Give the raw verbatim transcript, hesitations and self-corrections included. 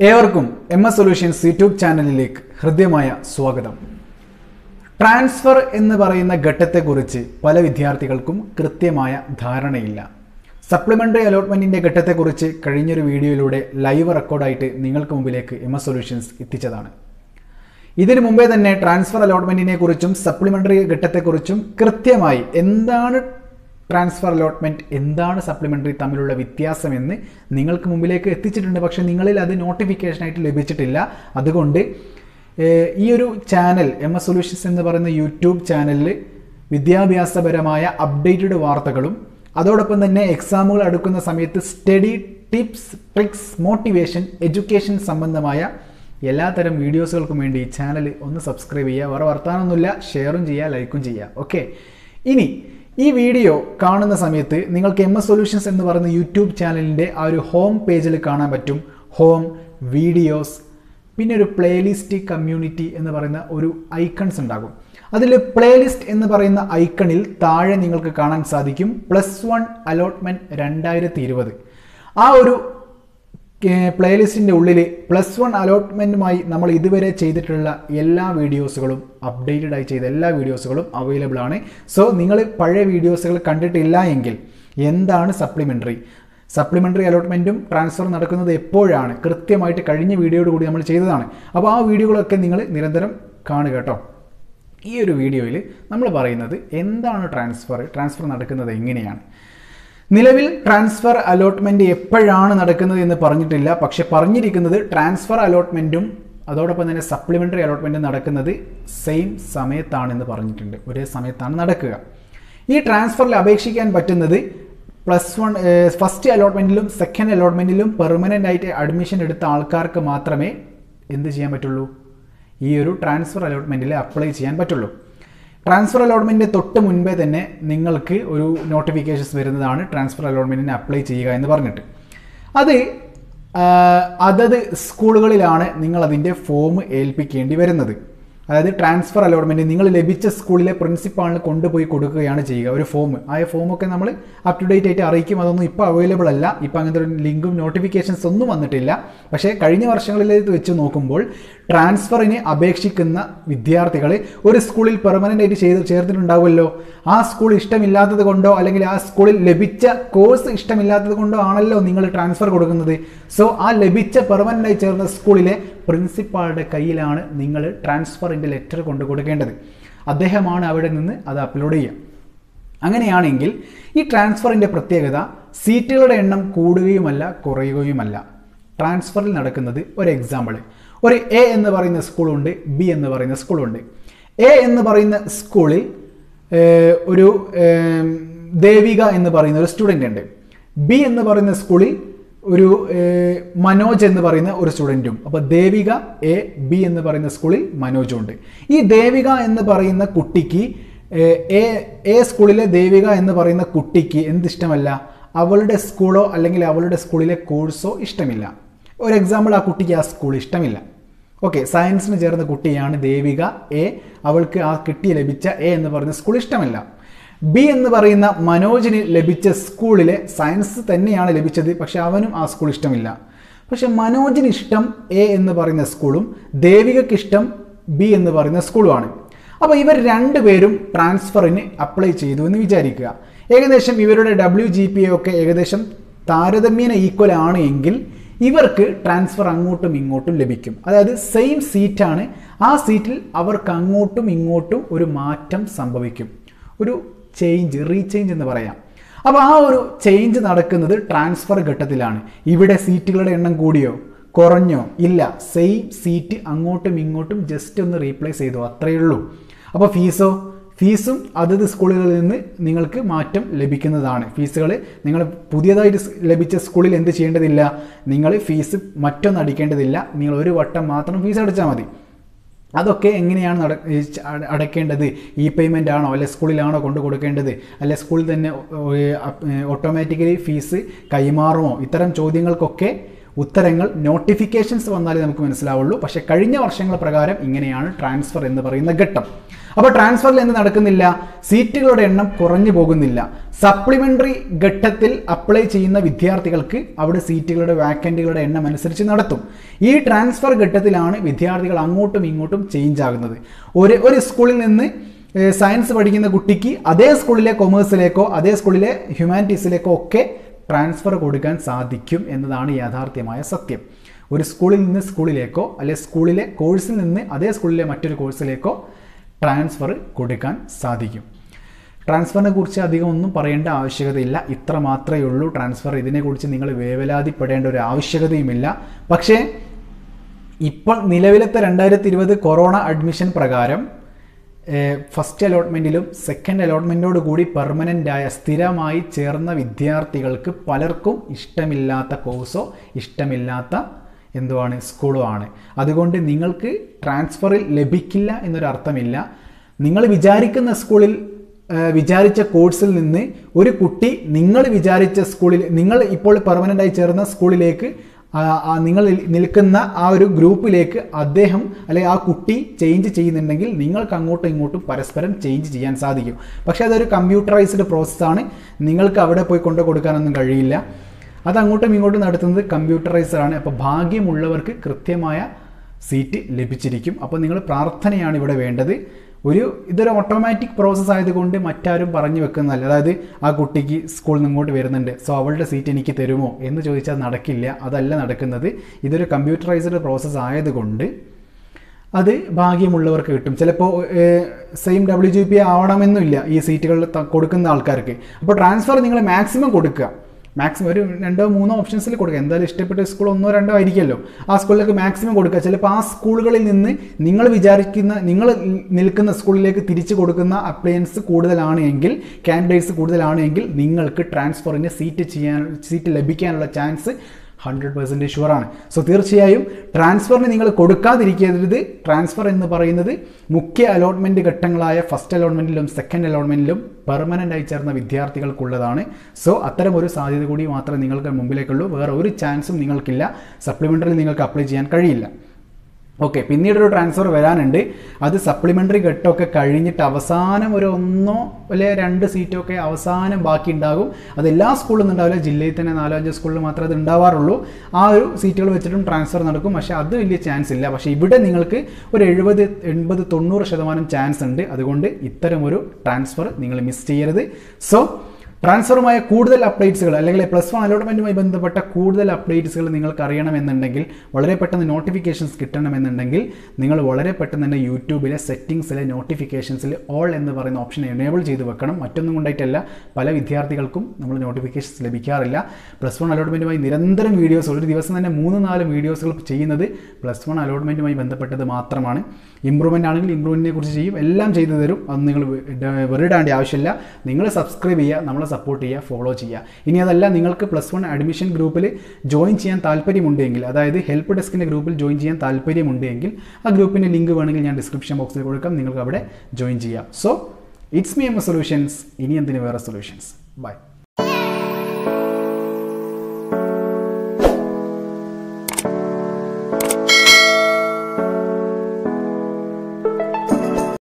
ഏവർക്കും M S solutions YouTube ചാനലിലേക്ക് ഹൃദ്യമായ സ്വാഗതം. ട്രാൻസ്ഫർ എന്ന് പറയുന്ന ഘട്ടത്തെക്കുറിച്ച് പല വിദ്യാർത്ഥികൾക്കും കൃത്യമായ ധാരണയില്ല. സപ്ലിമെൻ്ററി അലോട്ട്മെൻറ്റിൻ്റെ ഘട്ടത്തെക്കുറിച്ച് കഴിഞ്ഞൊരു വീഡിയോയിലൂടെ ലൈവ് റെക്കോർഡായിട്ട് നിങ്ങൾക്ക് മുമ്പിലേക്ക് എം എസ് സൊല്യൂഷൻസ് എത്തിച്ചതാണ്. ഇതിനു മുമ്പേ തന്നെ ട്രാൻസ്ഫർ അലോട്ട്മെൻറ്റിനെ കുറിച്ചും സപ്ലിമെൻ്ററി ഘട്ടത്തെക്കുറിച്ചും കൃത്യമായി എന്താണ് ട്രാൻസ്ഫർ അലോട്ട്മെൻറ്റ്, എന്താണ് സപ്ലിമെൻ്ററി തമ്മിലുള്ള വ്യത്യാസമെന്ന് നിങ്ങൾക്ക് മുമ്പിലേക്ക് എത്തിച്ചിട്ടുണ്ട്. പക്ഷേ നിങ്ങളിൽ അത് നോട്ടിഫിക്കേഷനായിട്ട് ലഭിച്ചിട്ടില്ല. അതുകൊണ്ട് ഈ ഒരു ചാനൽ എം എസ് സൊല്യൂഷൻസ് എന്ന് പറയുന്ന യൂട്യൂബ് ചാനലിൽ വിദ്യാഭ്യാസപരമായ അപ്ഡേറ്റഡ് വാർത്തകളും അതോടൊപ്പം തന്നെ എക്സാമുകൾ അടുക്കുന്ന സമയത്ത് study tips, tricks, motivation, education സംബന്ധമായ എല്ലാത്തരം വീഡിയോസുകൾക്കും വേണ്ടി ഈ ചാനൽ ഒന്ന് സബ്സ്ക്രൈബ് ചെയ്യുക. വേറെ വർത്താനമൊന്നുമില്ല, ഷെയറും ചെയ്യുക, ലൈക്കും ചെയ്യുക. ഓക്കെ, ഇനി ഈ വീഡിയോ കാണുന്ന സമയത്ത് നിങ്ങൾക്ക് എം എസ് സൊല്യൂഷൻസ് എന്ന് പറയുന്ന യൂട്യൂബ് ചാനലിൻ്റെ ആ ഒരു ഹോം പേജിൽ കാണാൻ പറ്റും. ഹോം, വീഡിയോസ്, പിന്നെ ഒരു പ്ലേലിസ്റ്റ്, കമ്മ്യൂണിറ്റി എന്ന് പറയുന്ന ഒരു ഐക്കൺസ് ഉണ്ടാകും. അതിൽ പ്ലേലിസ്റ്റ് എന്ന് പറയുന്ന ഐക്കണിൽ താഴെ നിങ്ങൾക്ക് കാണാൻ സാധിക്കും പ്ലസ് വൺ അലോട്ട്മെൻറ്റ് രണ്ടായിരത്തി ഇരുപത്. ആ ഒരു പ്ലേലിസ്റ്റിൻ്റെ ഉള്ളിൽ പ്ലസ് വൺ അലോട്ട്മെൻറ്റുമായി നമ്മൾ ഇതുവരെ ചെയ്തിട്ടുള്ള എല്ലാ വീഡിയോസുകളും, അപ്ഡേറ്റഡ് ആയി ചെയ്ത എല്ലാ വീഡിയോസുകളും അവൈലബിൾ ആണ്. സോ നിങ്ങൾ പഴയ വീഡിയോസുകൾ കണ്ടിട്ടില്ല എങ്കിൽ എന്താണ് സപ്ലിമെൻ്ററി, സപ്ലിമെൻ്ററി അലോട്ട്മെൻറ്റും ട്രാൻസ്ഫർ നടക്കുന്നത് എപ്പോഴാണ്, കൃത്യമായിട്ട് കഴിഞ്ഞ വീഡിയോയോട് കൂടി നമ്മൾ ചെയ്തതാണ്. അപ്പോൾ ആ വീഡിയോകളൊക്കെ നിങ്ങൾ നിരന്തരം കാണുക കേട്ടോ. ഈ ഒരു വീഡിയോയിൽ നമ്മൾ പറയുന്നത് എന്താണ് ട്രാൻസ്ഫർ, ട്രാൻസ്ഫർ നടക്കുന്നത് എങ്ങനെയാണ്. നിലവിൽ ട്രാൻസ്ഫർ അലോട്ട്മെൻറ്റ് എപ്പോഴാണ് നടക്കുന്നത് എന്ന് പറഞ്ഞിട്ടില്ല. പക്ഷെ പറഞ്ഞിരിക്കുന്നത് ട്രാൻസ്ഫർ അലോട്ട്മെൻറ്റും അതോടൊപ്പം തന്നെ സപ്ലിമെൻ്ററി അലോട്ട്മെൻറ്റും നടക്കുന്നത് സെയിം സമയത്താണെന്ന് പറഞ്ഞിട്ടുണ്ട്. ഒരേ സമയത്താണ് നടക്കുക. ഈ ട്രാൻസ്ഫറിൽ അപേക്ഷിക്കാൻ പറ്റുന്നത് പ്ലസ് വൺ ഫസ്റ്റ് അലോട്ട്മെൻറ്റിലും സെക്കൻഡ് അലോട്ട്മെൻറ്റിലും പെർമനൻ്റ് ആയിട്ട് അഡ്മിഷൻ എടുത്ത ആൾക്കാർക്ക് മാത്രമേ എന്ത് ചെയ്യാൻ പറ്റുള്ളൂ, ഈ ഒരു ട്രാൻസ്ഫർ അലോട്ട്മെൻറ്റിൽ അപ്ലൈ ചെയ്യാൻ പറ്റുള്ളൂ. ട്രാൻസ്ഫർ അലോട്ട്മെൻറ്റിന് തൊട്ട് മുൻപേ തന്നെ നിങ്ങൾക്ക് ഒരു നോട്ടിഫിക്കേഷൻസ് വരുന്നതാണ് ട്രാൻസ്ഫർ അലോട്ട്മെൻറ്റിന് അപ്ലൈ ചെയ്യുക എന്ന് പറഞ്ഞിട്ട്. അത് അതത് സ്കൂളുകളിലാണ് നിങ്ങളതിൻ്റെ ഫോം ഏൽപ്പിക്കേണ്ടി വരുന്നത്. അതായത് ട്രാൻസ്ഫർ അലോട്ട്മെൻറ്റ് നിങ്ങൾ ലഭിച്ച സ്കൂളിലെ പ്രിൻസിപ്പാളിന് കൊണ്ടുപോയി കൊടുക്കുകയാണ് ചെയ്യുക ഒരു ഫോം. ആ ഫോമൊക്കെ നമ്മൾ അപ് ടു ഡേറ്റ് ആയിട്ട് അറിയിക്കും. അതൊന്നും ഇപ്പോൾ അവൈലബിൾ അല്ല. ഇപ്പോൾ അങ്ങനത്തെ ഒരു ലിങ്കും നോട്ടിഫിക്കേഷൻസ് ഒന്നും വന്നിട്ടില്ല. പക്ഷേ കഴിഞ്ഞ വർഷങ്ങളിലേക്ക് വെച്ച് നോക്കുമ്പോൾ ട്രാൻസ്ഫറിന് അപേക്ഷിക്കുന്ന വിദ്യാർത്ഥികൾ ഒരു സ്കൂളിൽ പെർമനൻ്റ് ആയിട്ട് ചെയ്ത് ചേർത്തിട്ടുണ്ടാവുമല്ലോ. ആ സ്കൂൾ ഇഷ്ടമില്ലാത്തത് കൊണ്ടോ അല്ലെങ്കിൽ ആ സ്കൂളിൽ ലഭിച്ച കോഴ്സ് ഇഷ്ടമില്ലാത്തത് കൊണ്ടോ ആണല്ലോ നിങ്ങൾ ട്രാൻസ്ഫർ കൊടുക്കുന്നത്. സോ ആ ലഭിച്ച പെർമനൻ്റ് ആയി ചേർന്ന സ്കൂളിലെ പ്രിൻസിപ്പാളുടെ കയ്യിലാണ് നിങ്ങൾ ട്രാൻസ്ഫറിൻ്റെ ലെറ്റർ കൊണ്ടു കൊടുക്കേണ്ടത്. അദ്ദേഹമാണ് അവിടെ നിന്ന് അത് അപ്ലോഡ് ചെയ്യുക. അങ്ങനെയാണെങ്കിൽ ഈ ട്രാൻസ്ഫറിൻ്റെ പ്രത്യേകത സീറ്റുകളുടെ എണ്ണം കൂടുകയുമല്ല കുറയുകയുമല്ല. ട്രാൻസ്ഫറിൽ നടക്കുന്നത് ഒരു എക്സാമ്പിൾ, ഒരു എ എന്ന് പറയുന്ന സ്കൂളുണ്ട്, ബി എന്ന് പറയുന്ന സ്കൂളുണ്ട്. എ എന്ന് പറയുന്ന സ്കൂളിൽ ഒരു ദേവിക എന്ന് പറയുന്ന ഒരു സ്റ്റുഡൻ്റ് ഉണ്ട്. ബി എന്ന് പറയുന്ന സ്കൂളിൽ ഒരു മനോജ് എന്ന് പറയുന്ന ഒരു സ്റ്റുഡൻറ്റും. അപ്പോൾ ദേവിക എ, ബി എന്ന് പറയുന്ന സ്കൂളിൽ മനോജും ഉണ്ട്. ഈ ദേവിക എന്ന് പറയുന്ന കുട്ടിക്ക് എ എ സ്കൂളിലെ ദേവിക എന്ന് പറയുന്ന കുട്ടിക്ക് എന്തിഷ്ടമല്ല, അവളുടെ സ്കൂളോ അല്ലെങ്കിൽ അവളുടെ സ്കൂളിലെ കോഴ്സോ ഇഷ്ടമില്ല. ഒരു എക്സാമ്പിൾ, ആ കുട്ടിക്ക് ആ സ്കൂൾ ഇഷ്ടമില്ല. ഓക്കെ, സയൻസിന് ചേർന്ന കുട്ടിയാണ് ദേവിക എ, അവൾക്ക് ആ കിട്ടിയ ലഭിച്ച എ എന്ന് പറയുന്ന സ്കൂൾ ഇഷ്ടമില്ല. ബി എന്ന് പറയുന്ന മനോജിന് ലഭിച്ച സ്കൂളിലെ സയൻസ് തന്നെയാണ് ലഭിച്ചത്, പക്ഷെ അവനും ആ സ്കൂൾ ഇഷ്ടമില്ല. പക്ഷെ മനോജിന് ഇഷ്ടം എ എന്ന് പറയുന്ന സ്കൂളും ദേവികയ്ക്ക് ഇഷ്ടം ബി എന്ന് പറയുന്ന സ്കൂളുമാണ്. അപ്പോൾ ഇവർ രണ്ടുപേരും ട്രാൻസ്ഫറിന് അപ്ലൈ ചെയ്തു എന്ന് വിചാരിക്കുക. ഏകദേശം ഇവരുടെ ഡബ്ല്യു ജി പി എ ഒക്കെ ഏകദേശം താരതമ്യേന ഈക്വൽ ആണ് എങ്കിൽ ഇവർക്ക് ട്രാൻസ്ഫർ അങ്ങോട്ടും ഇങ്ങോട്ടും ലഭിക്കും. അതായത് സെയിം സീറ്റാണ്, ആ സീറ്റിൽ അവർക്ക് അങ്ങോട്ടും ഇങ്ങോട്ടും ഒരു മാറ്റം സംഭവിക്കും, ഒരു ചേഞ്ച്, റീചേഞ്ച് എന്ന് പറയാം. അപ്പോൾ ആ ഒരു ചേഞ്ച് നടക്കുന്നത് ട്രാൻസ്ഫർ ഘട്ടത്തിലാണ്. ഇവിടെ സീറ്റുകളുടെ എണ്ണം കൂടിയോ കുറഞ്ഞോ ഇല്ല, സെയിം സീറ്റ് അങ്ങോട്ടും ഇങ്ങോട്ടും ജസ്റ്റ് ഒന്ന് റീപ്ലേസ് ചെയ്തു, അത്രയേ ഉള്ളൂ. അപ്പോൾ ഫീസോ, ഫീസും അതത് സ്കൂളുകളിൽ നിന്ന് നിങ്ങൾക്ക് മാറ്റം ലഭിക്കുന്നതാണ്. ഫീസുകൾ നിങ്ങൾ പുതിയതായിട്ട് ലഭിച്ച സ്കൂളിൽ എന്ത് ചെയ്യേണ്ടതില്ല, നിങ്ങൾ ഫീസ് മറ്റൊന്നും അടിക്കേണ്ടതില്ല. നിങ്ങൾ ഒരു വട്ടം മാത്രം ഫീസ് അടച്ചാൽ മതി. അതൊക്കെ എങ്ങനെയാണ് നട അടയ്ക്കേണ്ടത്, ഇ പേയ്മെൻ്റ് ആണോ അല്ലെ സ്കൂളിലാണോ കൊണ്ടു കൊടുക്കേണ്ടത്, അല്ലെ സ്കൂളിൽ തന്നെ ഓട്ടോമാറ്റിക്കലി ഫീസ് കൈമാറുമോ, ഇത്തരം ചോദ്യങ്ങൾക്കൊക്കെ ഉത്തരങ്ങൾ നോട്ടിഫിക്കേഷൻസ് വന്നാലേ നമുക്ക് മനസ്സിലാവുള്ളൂ. പക്ഷേ കഴിഞ്ഞ വർഷങ്ങൾ പ്രകാരം ഇങ്ങനെയാണ് ട്രാൻസ്ഫർ എന്ന് പറയുന്ന ഘട്ടം. അപ്പോൾ ട്രാൻസ്ഫറിൽ എന്ത് നടക്കുന്നില്ല? സീറ്റുകളുടെ എണ്ണം കുറഞ്ഞു പോകുന്നില്ല. സപ്ലിമെന്ററി ഘട്ടത്തിൽ അപ്ലൈ ചെയ്യുന്ന വിദ്യാർത്ഥികൾക്ക് അവിടെ സീറ്റുകളുടെ വാക്കൻറ്റുകളുടെ എണ്ണം അനുസരിച്ച് നടത്തും. ഈ ട്രാൻസ്ഫർ ഘട്ടത്തിലാണ് വിദ്യാർത്ഥികൾ അങ്ങോട്ടും ഇങ്ങോട്ടും ചേഞ്ച് ആകുന്നത്. ഒരു ഒരു സ്കൂളിൽ നിന്ന് സയൻസ് പഠിക്കുന്ന കുട്ടിക്ക് അതേ സ്കൂളിലെ കൊമേഴ്സിലേക്കോ അതേ സ്കൂളിലെ ഹ്യൂമാനിറ്റീസിലേക്കോ ഒക്കെ ട്രാൻസ്ഫർ കൊടുക്കാൻ സാധിക്കും എന്നതാണ് യാഥാർത്ഥ്യമായ സത്യം. ഒരു സ്കൂളിൽ നിന്ന് സ്കൂളിലേക്കോ അല്ലെ സ്കൂളിലെ കോഴ്സിൽ നിന്ന് അതേ സ്കൂളിലെ മറ്റൊരു കോഴ്സിലേക്കോ ട്രാൻസ്ഫർ കൊടുക്കാൻ സാധിക്കും. ട്രാൻസ്ഫറിനെ കുറിച്ച് അധികം ഒന്നും പറയേണ്ട ആവശ്യകതയില്ല. ഇത്ര മാത്രമേ ഉള്ളൂ ട്രാൻസ്ഫർ. ഇതിനെക്കുറിച്ച് നിങ്ങൾ വേവലാതിപ്പെടേണ്ട ഒരു ആവശ്യകതയുമില്ല. പക്ഷേ ഇപ്പോൾ നിലവിലത്തെ രണ്ടായിരത്തി ഇരുപത് കൊറോണ അഡ്മിഷൻ പ്രകാരം ഫസ്റ്റ് അലോട്ട്മെൻറ്റിലും സെക്കൻഡ് അലോട്ട്മെൻറ്റോട് കൂടി പെർമനൻ്റായ സ്ഥിരമായി ചേർന്ന വിദ്യാർത്ഥികൾക്ക് പലർക്കും ഇഷ്ടമില്ലാത്ത കോഴ്സോ ഇഷ്ടമില്ലാത്ത എന്തുവാണ് സ്കൂളോ ആണ്. അതുകൊണ്ട് നിങ്ങൾക്ക് ട്രാൻസ്ഫറിൽ ലഭിക്കില്ല എന്നൊരർത്ഥമില്ല. നിങ്ങൾ വിചാരിക്കുന്ന സ്കൂളിൽ വിചാരിച്ച കോഴ്സിൽ നിന്ന് ഒരു കുട്ടി നിങ്ങൾ വിചാരിച്ച സ്കൂളിൽ നിങ്ങൾ ഇപ്പോൾ പെർമനൻ്റായി ചേർന്ന സ്കൂളിലേക്ക് നിങ്ങൾ നിൽക്കുന്ന ആ ഒരു ഗ്രൂപ്പിലേക്ക് അദ്ദേഹം അല്ലെങ്കിൽ ആ കുട്ടി ചേഞ്ച് ചെയ്യുന്നുണ്ടെങ്കിൽ നിങ്ങൾക്ക് അങ്ങോട്ടും ഇങ്ങോട്ടും പരസ്പരം ചേഞ്ച് ചെയ്യാൻ സാധിക്കും. പക്ഷേ അതൊരു കമ്പ്യൂട്ടറൈസ്ഡ് പ്രോസസ്സാണ്. നിങ്ങൾക്ക് അവിടെ പോയി കൊണ്ടു കൊടുക്കാനൊന്നും കഴിയില്ല. അത് അങ്ങോട്ടും ഇങ്ങോട്ടും നടത്തുന്നത് കമ്പ്യൂട്ടറൈസ്ഡ് ആണ്. അപ്പോൾ ഭാഗ്യമുള്ളവർക്ക് കൃത്യമായ സീറ്റ് ലഭിച്ചിരിക്കും. അപ്പോൾ നിങ്ങൾ പ്രാർത്ഥനയാണ് ഇവിടെ വേണ്ടത്. ഒരു ഇതൊരു ഓട്ടോമാറ്റിക് പ്രോസസ്സ് ആയതുകൊണ്ട് മറ്റാരും പറഞ്ഞു വെക്കുന്നതല്ല. അതായത് ആ കുട്ടിക്ക് സ്കൂളിൽ നിന്ന് ഇങ്ങോട്ട് വരുന്നുണ്ട്, സോ അവളുടെ സീറ്റ് എനിക്ക് തരുമോ എന്ന് ചോദിച്ചാൽ നടക്കില്ല. അതല്ല നടക്കുന്നത്. ഇതൊരു കമ്പ്യൂട്ടറൈസ്ഡ് പ്രോസസ്സ് ആയതുകൊണ്ട് അത് ഭാഗ്യമുള്ളവർക്ക് കിട്ടും. ചിലപ്പോൾ സെയിം ഡബ്ല്യു ജി പി ആവണമെന്നില്ല ഈ സീറ്റുകൾ കൊടുക്കുന്ന ആൾക്കാർക്ക്. അപ്പോൾ ട്രാൻസ്ഫർ നിങ്ങൾ മാക്സിമം കൊടുക്കുക. മാക്സിമം ഒരു രണ്ടോ മൂന്നോ ഓപ്ഷൻസിൽ കൊടുക്കുക. എന്തായാലും ഇഷ്ടപ്പെട്ട സ്കൂൾ ഒന്നോ രണ്ടോ ആയിരിക്കുമല്ലോ. ആ സ്കൂളിലേക്ക് മാക്സിമം കൊടുക്കുക. ചിലപ്പോൾ ആ സ്കൂളുകളിൽ നിന്ന് നിങ്ങൾ വിചാരിക്കുന്ന നിങ്ങൾ നിൽക്കുന്ന സ്കൂളിലേക്ക് തിരിച്ചു കൊടുക്കുന്ന അപ്ലയൻസ് കൂടുതലാണ് എങ്കിൽ, കാൻഡിഡേറ്റ്സ് കൂടുതലാണ് എങ്കിൽ നിങ്ങൾക്ക് ട്രാൻസ്ഫറിന് സീറ്റ് ചെയ്യാൻ സീറ്റ് ലഭിക്കാനുള്ള ചാൻസ് ഹൺഡ്രഡ് പെർസെൻറ്റേജ് ഷുവറാണ്. സോ തീർച്ചയായും ട്രാൻസ്ഫറിന് നിങ്ങൾ കൊടുക്കാതിരിക്കരുത്. ട്രാൻസ്ഫർ എന്ന് പറയുന്നത് മുഖ്യ അലോട്ട്മെൻറ്റ് ഘട്ടങ്ങളായ ഫസ്റ്റ് അലോട്ട്മെൻറ്റിലും സെക്കൻഡ് അലോട്ട്മെൻറ്റിലും പെർമനൻ്റായി ചേർന്ന വിദ്യാർത്ഥികൾക്കുള്ളതാണ്. സോ അത്തരം ഒരു സാധ്യത കൂടി മാത്രമേ നിങ്ങൾക്ക് മുമ്പിലേക്കുള്ളൂ. വേറെ ഒരു ചാൻസും നിങ്ങൾക്കില്ല. സപ്ലിമെൻ്ററിൽ നിങ്ങൾക്ക് അപ്ലൈ ചെയ്യാൻ കഴിയില്ല. ഓക്കെ, പിന്നീടൊരു ട്രാൻസ്ഫർ വരാനുണ്ട്. അത് സപ്ലിമെൻ്ററി ഘട്ടമൊക്കെ കഴിഞ്ഞിട്ട് അവസാനം ഒരു ഒന്നോ അല്ലെ രണ്ട് സീറ്റൊക്കെ അവസാനം ബാക്കി ഉണ്ടാകും. അത് എല്ലാ സ്കൂളിലും ഉണ്ടാവില്ല. ജില്ലയിൽ തന്നെ നാലോ അഞ്ചോ സ്കൂളിൽ മാത്രമേ അത് ഉണ്ടാവാറുള്ളൂ. ആ ഒരു സീറ്റുകൾ വെച്ചിട്ടും ട്രാൻസ്ഫർ നടക്കും. പക്ഷേ അത് വലിയ ചാൻസ് ഇല്ല. പക്ഷേ ഇവിടെ നിങ്ങൾക്ക് ഒരു എഴുപത് എൺപത് തൊണ്ണൂറ് ശതമാനം ചാൻസ് ഉണ്ട്. അതുകൊണ്ട് ഇത്തരമൊരു ട്രാൻസ്ഫർ നിങ്ങൾ മിസ് ചെയ്യരുത്. സോ ട്രാൻസ്ഫറുമായ കൂടുതൽ അപ്ഡേറ്റ്സുകൾ അല്ലെങ്കിൽ പ്ലസ് വൺ അലോട്ട്മെൻറ്റുമായി ബന്ധപ്പെട്ട കൂടുതൽ അപ്ഡേറ്റ്സുകൾ നിങ്ങൾക്ക് അറിയണമെന്നുണ്ടെങ്കിൽ, വളരെ പെട്ടെന്ന് നോട്ടിഫിക്കേഷൻസ് കിട്ടണമെന്നുണ്ടെങ്കിൽ നിങ്ങൾ വളരെ പെട്ടെന്ന് തന്നെ യൂട്യൂബിലെ സെറ്റിംഗ്സിലെ നോട്ടിഫിക്കേഷൻസിൽ ഓൾ എന്ന് പറയുന്ന ഓപ്ഷൻ എനേബിൾ ചെയ്ത് വെക്കണം. മറ്റൊന്നും കൊണ്ടായിട്ടല്ല, പല വിദ്യാർത്ഥികൾക്കും നമ്മൾ നോട്ടിഫിക്കേഷൻസ് ലഭിക്കാറില്ല. പ്ലസ് വൺ അലോട്ട്മെൻറ്റുമായി നിരന്തരം വീഡിയോസ്, ഒരു ദിവസം തന്നെ മൂന്ന് നാല് വീഡിയോസുകൾ ചെയ്യുന്നത് പ്ലസ് വൺ അലോട്ട്മെൻറ്റുമായി ബന്ധപ്പെട്ടത് മാത്രമാണ്. ഇമ്പ്രൂവ്മെൻ്റ് ആണെങ്കിൽ ഇമ്പ്രൂവ്മെൻറ്റിനെ കുറിച്ച് ചെയ്യും, എല്ലാം ചെയ്തു തരും. അത് നിങ്ങൾ വെറുതാണ്ട് ആവശ്യമില്ല. നിങ്ങൾ സബ്സ്ക്രൈബ് ചെയ്യുക, നമ്മളെ സപ്പോർട്ട് ചെയ്യുക, ഫോളോ ചെയ്യുക. ഇനി അതല്ല, നിങ്ങൾക്ക് പ്ലസ് വൺ അഡ്മിഷൻ ഗ്രൂപ്പിൽ ജോയിൻ ചെയ്യാൻ താല്പര്യമുണ്ടെങ്കിൽ, അതായത് ഹെൽപ്പ് ഡെസ്കിൻ്റെ ഗ്രൂപ്പിൽ ജോയിൻ ചെയ്യാൻ താല്പര്യമുണ്ടെങ്കിൽ ആ ഗ്രൂപ്പിൻ്റെ ലിങ്ക് വേണമെങ്കിൽ ഞാൻ ഡിസ്ക്രിപ്ഷൻ ബോക്സിൽ കൊടുക്കാം. നിങ്ങൾക്ക് അവിടെ ജോയിൻ ചെയ്യാം. So it's me M solutions. ഇനി എന്തിന് വേറെ സൊല്യൂഷൻസ്. ബൈ.